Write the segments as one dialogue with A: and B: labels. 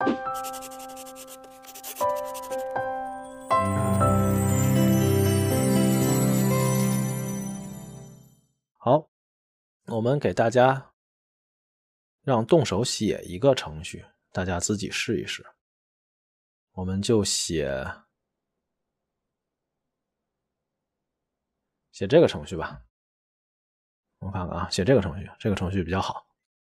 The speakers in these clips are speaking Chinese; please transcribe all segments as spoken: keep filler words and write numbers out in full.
A: 好，我们给大家让动手写一个程序，大家自己试一试。我们就写写这个程序吧。我们看看啊，写这个程序，这个程序比较好。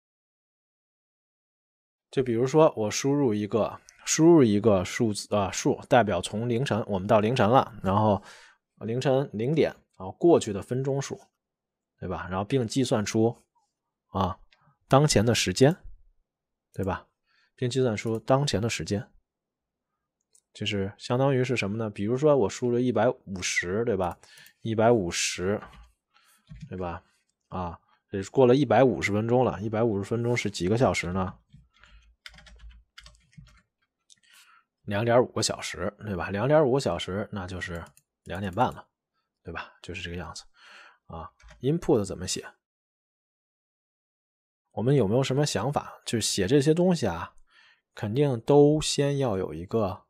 A: 就比如说我输入一个输入一个数字啊数，代表从凌晨我们到凌晨了，然后凌晨零点然后过去的分钟数，对吧？然后并计算出啊当前的时间，对吧？并计算出当前的时间，就是相当于是什么呢？比如说我输入一百五十，对吧？一百五十，对吧？啊，这过了一百五十分钟了，一百五十分钟是几个小时呢？两点五个小时，对吧？两点五个小时，那就是两点半了，对吧？就是这个样子啊。input 怎么写？我们有没有什么想法？就是写这些东西啊，肯定都先要有一个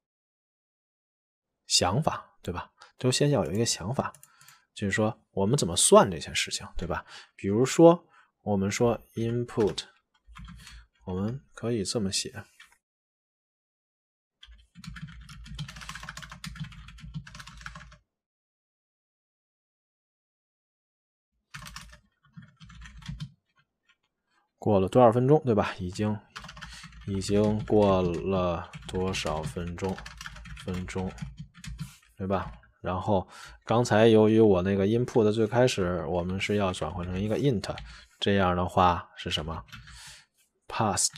A: 想法，对吧？都先要有一个想法，就是说我们怎么算这些事情，对吧？比如说我们说 input， 我们可以这么写。过了多少分钟，对吧？已经已经过了多少分钟？分钟，对吧？然后刚才由于我那个 input 的最开始我们是要转换成一个 int， 这样的话是什么 ？past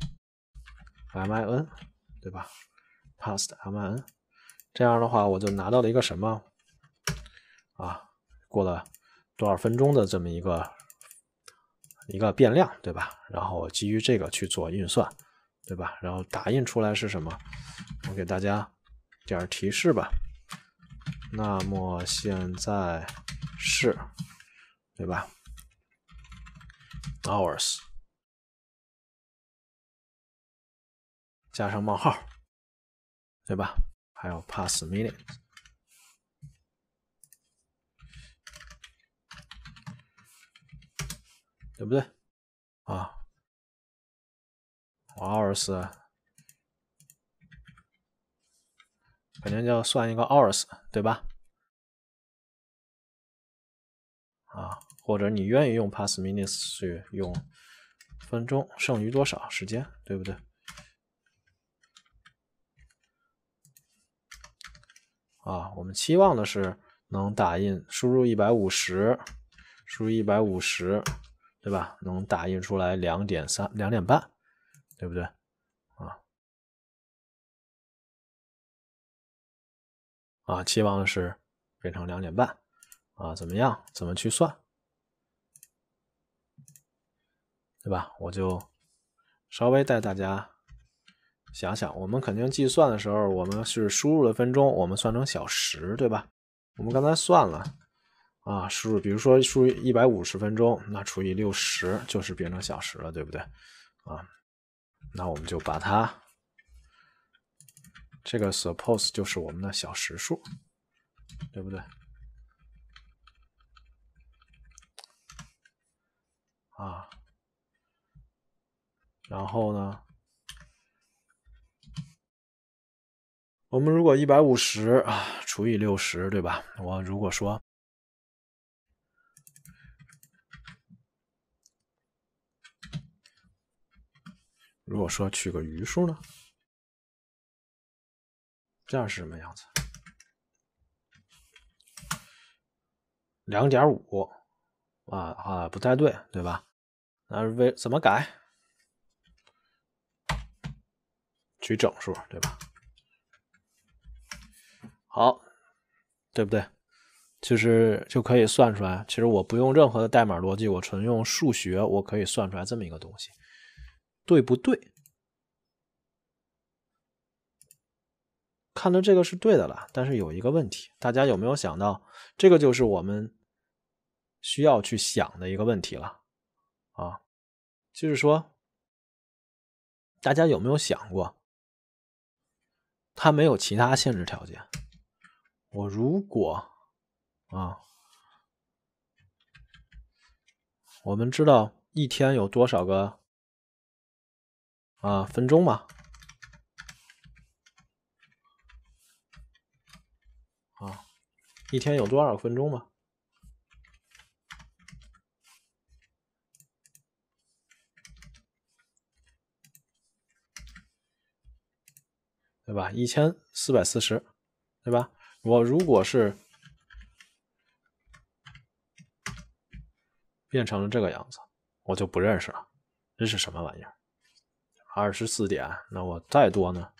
A: min， 对吧 ？past min， 这样的话我就拿到了一个什么啊？过了多少分钟的这么一个一个变量，对吧？然后基于这个去做运算，对吧？然后打印出来是什么？我给大家点提示吧。那么现在是，对吧 ？hours 加上冒号，对吧？还有 pass minute， 对不对？啊 ，hours 肯定就要算一个 hours， 对吧？啊，或者你愿意用 pass minutes 去用分钟，剩余多少时间，对不对？啊，我们期望的是能打印输入一百五十，输入一百五十，对吧？能打印出来两点三两点半，对不对？啊啊，期望的是变成两点半啊，怎么样？怎么去算？对吧？我就稍微带大家想想，我们肯定计算的时候，我们是输入的分钟，我们算成小时，对吧？我们刚才算了啊，输入，比如说输入一百五十分钟，那除以六十就是变成小时了，对不对？啊，那我们就把它这个 suppose 就是我们的小时数，对不对？啊，然后呢，我们如果一百五十啊除以六十，对吧？我如果说如果说取个余数呢，这样是什么样子？ 两点五 啊啊，不太对，对吧？那为怎么改？取整数，对吧？好，对不对？就是就可以算出来。其实我不用任何的代码逻辑，我纯用数学，我可以算出来这么一个东西，对不对？看到这个是对的了，但是有一个问题，大家有没有想到？这个就是我们需要去想的一个问题了啊，就是说大家有没有想过，它没有其他限制条件？我如果啊，我们知道一天有多少个啊分钟吗？啊，一天有多少分钟吗？对吧？一千四百四十，对吧？我如果是变成了这个样子，我就不认识了，这是什么玩意儿？二十四点，那我再多呢？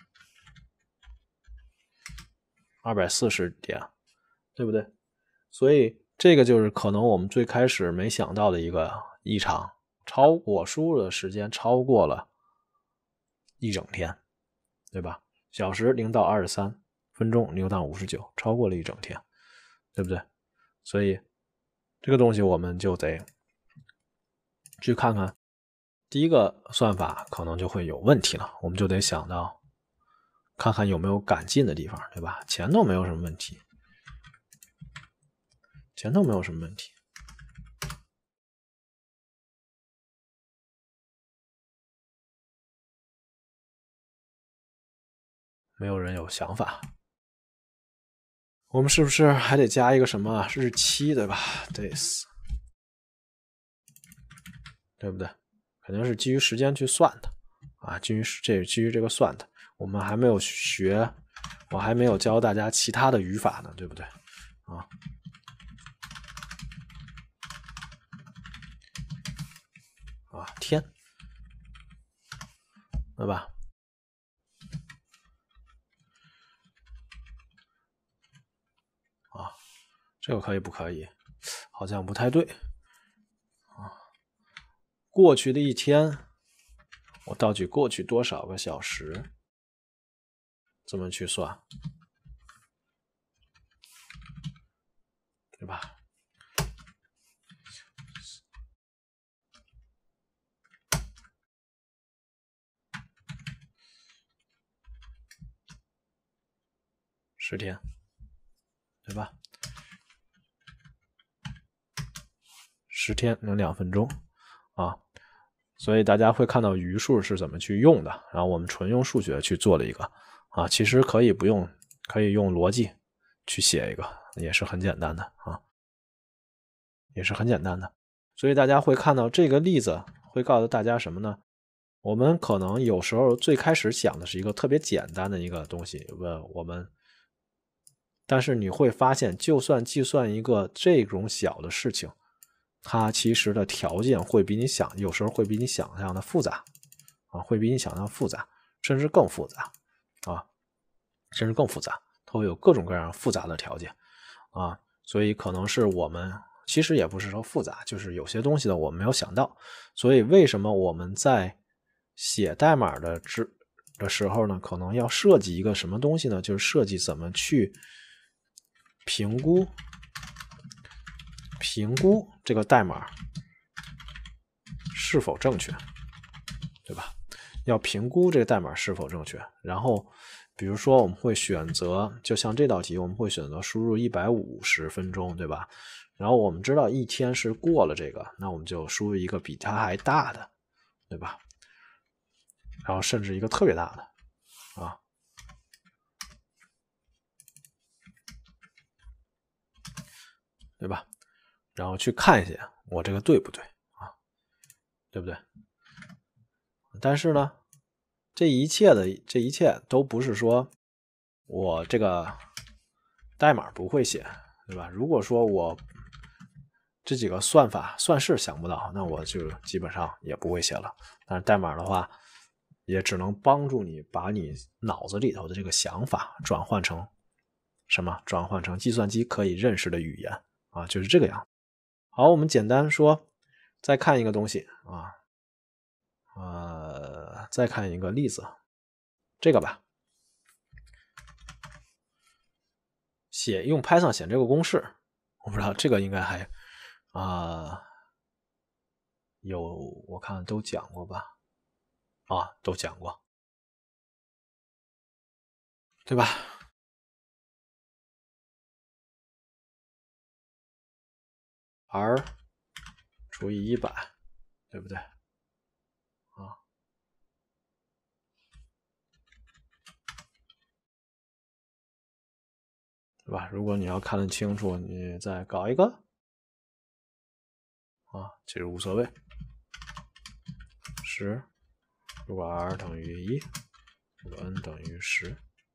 A: 二百四十点，对不对？所以这个就是可能我们最开始没想到的一个异常，超我输入的时间超过了一整天，对吧？小时零到二十三，分钟零到五十九，超过了一整天，对不对？所以这个东西我们就得去看看，第一个算法可能就会有问题了，我们就得想到看看有没有改进的地方，对吧？前头没有什么问题，前头没有什么问题。没有人有想法。我们是不是还得加一个什么日期，对吧 ？days， 对不对？肯定是基于时间去算的啊，基于这基于这个算的。我们还没有学，我还没有教大家其他的语法呢，对不对？啊啊，天，对吧？啊，这个可以不可以？好像不太对啊。过去的一天，我倒举过去多少个小时，这么去算，对吧？十天，对吧？十天能两分钟啊，所以大家会看到余数是怎么去用的，然后我们纯用数学去做了一个啊，其实可以不用，可以用逻辑去写一个，也是很简单的啊，也是很简单的。所以大家会看到这个例子会告诉大家什么呢？我们可能有时候最开始想的是一个特别简单的一个东西，问我们，但是你会发现，就算计算一个这种小的事情，它其实的条件会比你想，有时候会比你想象的复杂啊，会比你想象复杂，甚至更复杂啊，甚至更复杂，它会有各种各样复杂的条件啊，所以可能是我们其实也不是说复杂，就是有些东西呢我们没有想到，所以为什么我们在写代码的之的时候呢，可能要设计一个什么东西呢？就是设计怎么去评估评估这个代码是否正确，对吧？要评估这个代码是否正确，然后比如说我们会选择，就像这道题我们会选择输入一百五十分钟，对吧？然后我们知道一天是过了这个，那我们就输入一个比它还大的，对吧？然后甚至一个特别大的啊，对吧？然后去看一下我这个对不对啊，对不对？但是呢，这一切的这一切都不是说我这个代码不会写，对吧？如果说我这几个算法算式想不到，那我就基本上也不会写了。但是代码的话，也只能帮助你把你脑子里头的这个想法转换成什么？转换成计算机可以认识的语言啊，就是这个样。好，我们简单说，再看一个东西啊，呃，再看一个例子，这个吧，写用 Python 写这个公式，我不知道这个应该还啊、呃、有，我看都讲过吧。 啊都讲过，对吧？r 除以一百，对不对？啊，对吧？如果你要看得清楚，你再搞一个啊，其实无所谓。十，如果 r 等于一，如果 n 等于十，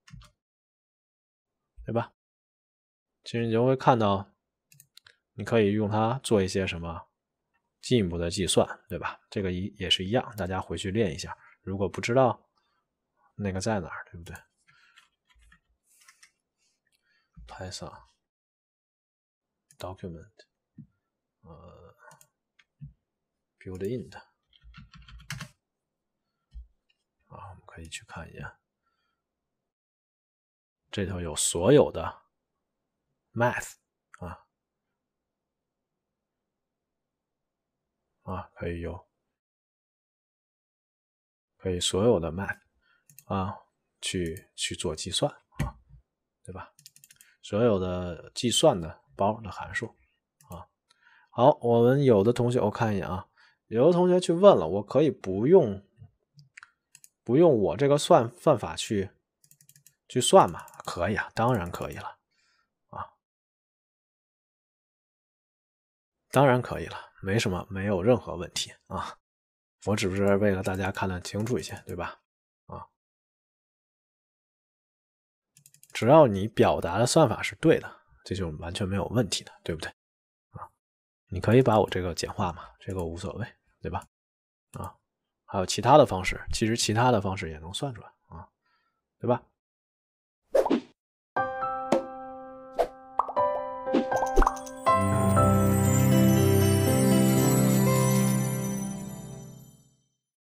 A: 对吧？其实你就会看到，你可以用它做一些什么进一步的计算，对吧？这个一也是一样，大家回去练一下。如果不知道那个在哪儿，对不对 ？Python document 呃 build-in 的啊，我们可以去看一眼，这头有所有的 math 啊啊，可以有。可以所有的 math 啊去去做计算啊，对吧？所有的计算的包的函数啊。好，我们有的同学我看一眼啊，有的同学去问了，我可以不用不用我这个算算法去去算吗？可以啊，当然可以了啊，当然可以了，没什么，没有任何问题啊。我只是为了大家看得清楚一些，对吧？啊。只要你表达的算法是对的，这就完全没有问题的，对不对？啊，你可以把我这个简化嘛，这个无所谓，对吧？啊，还有其他的方式，其实其他的方式也能算出来啊，对吧？